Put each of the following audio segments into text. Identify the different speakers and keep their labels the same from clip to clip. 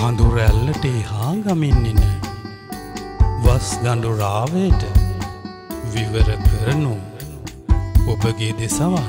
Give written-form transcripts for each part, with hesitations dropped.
Speaker 1: කඳු රැල්ලට එහා ගමින් එන වස් ගඬු රාවයට විවර කරනු ඔබගේ දෙසවන්.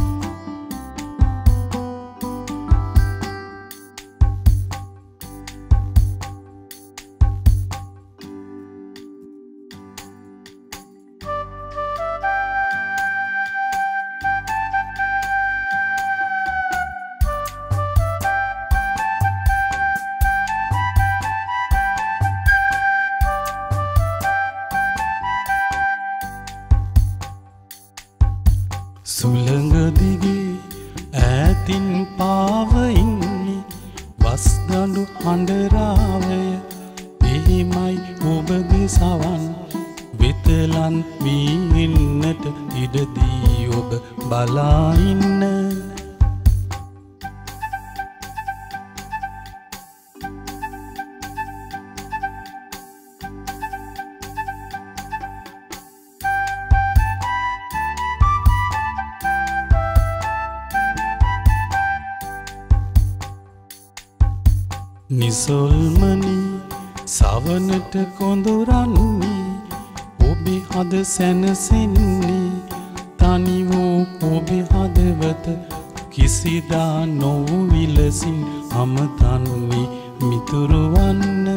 Speaker 1: සුළඟ දිගේ ඈතින් පාව ඉන්නේ වස් ගඬු හඬරාවය එහිමයි ඔබගේ සවන් වෙතලන් වී ඉන්නට ඉඩදී ඔබ බලා ඉන්න. නිසොල්මනි සවනට කොඳුරන්නේ ඔබේ හද සැනසෙන්නේ තනි වූ ඔබේ හදවත කිසිදා නොවු විලසින් අමතන්නේ මිතුරු වන්න.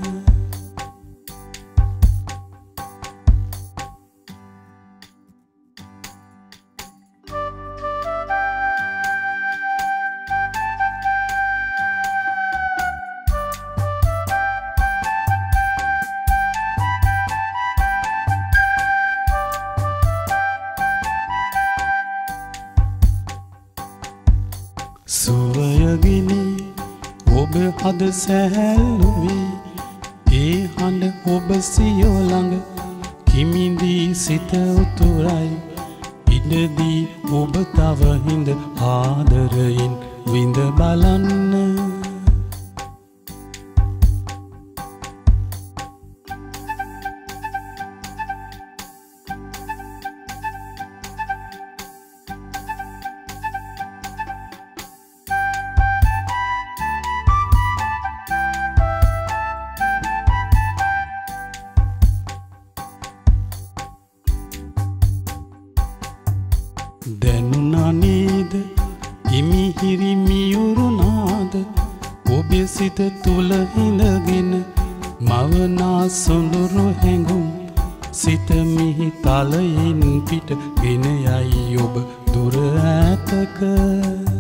Speaker 1: සුවයගිනි ඔබ හද සැහැල්ලුවේ ඒ හඬ ඔබ සියෝ ළඟ කිමිදී සිත උතුරයි ඉඩදී ඔබ තව හිඳ ආදරයෙන් විඳ බලන්න. දැනුණා නේද ඉමිහිරි මියුරුනාද ඔබේ සිත තුල හිඳගෙන මවනා සොඳුරු හැඟුම් සිත මිහි තලයෙන් පිට ගෙන යයි ඔබ දුර ඈතක.